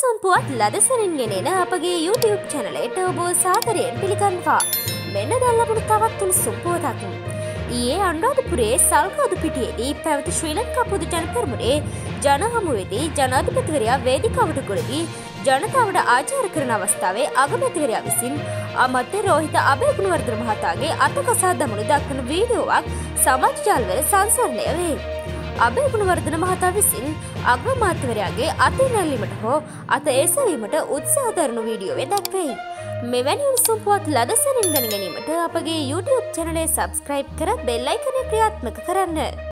පුවත් ලදසරින් ගෙනෙන අපගේ YouTube චැනලයට ඔබ සාදරයෙන් පිළිගන්නවා. මෙන්න දැන් ලැබුණු තවත් උණුසුම් පුවතක්. ඊයේ අනුරාධපුරයේ සල්කාදු පිටියේදී පැවති ශ්‍රී ලංකා පොදු ජන පෙරමුණේ ජනහමුවේදී ජනාධිපතිවරයා වේදිකාවට ගොඩවී ජනතාවට ආචාර කරන අවස්ථාවේ අගමැතිවරයා විසින් අමාත්‍ය රෝහිත අබේගුණවර්ධන මහතාගේ අතකසා දමනු දක්වන වීඩියෝවක් සමාජ ජාලවල සංසරණය වේ. අබේගුණවර්ධන මහතා විසින් අග්‍රාමාත්‍යවරයාගේ අත නැල්ලීමට හෝ අත එසවීමට උත්සාහ දරන වීඩියෝවේ දැක්වෙයි. මෙවැනි උණුසුම් පුවත් ලදසරින් දැන ගැනීමට අපගේ YouTube චැනලය සබ්ස්ක්‍රයිබ් කර බෙල් අයිකනය ක්‍රියාත්මක කරන්න.